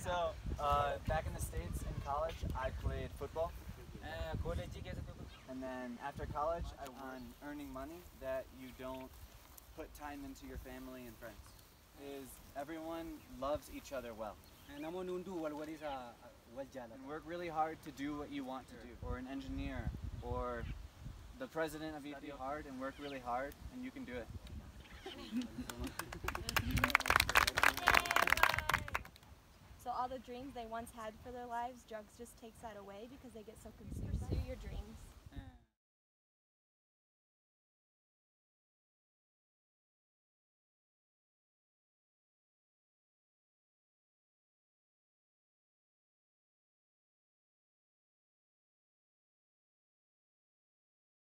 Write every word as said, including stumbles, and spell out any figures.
So, uh, back in the States in college, I played football. And then after college, I on earning money that you don't put time into your family and friends. Is everyone loves each other well. And work really hard to do what you want to do. Or an engineer, or the president of Ethiopia, hard and work really hard, and you can do it. So all the dreams they once had for their lives, drugs just takes that away because they get so consumed. Pursue your dreams.